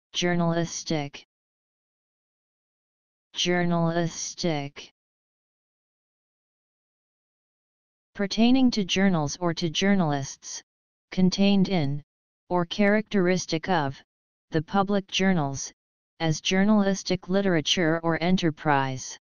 Journalistic. Journalistic. Pertaining to journals or to journalists, contained in, or characteristic of, the public journals, as journalistic literature or enterprise.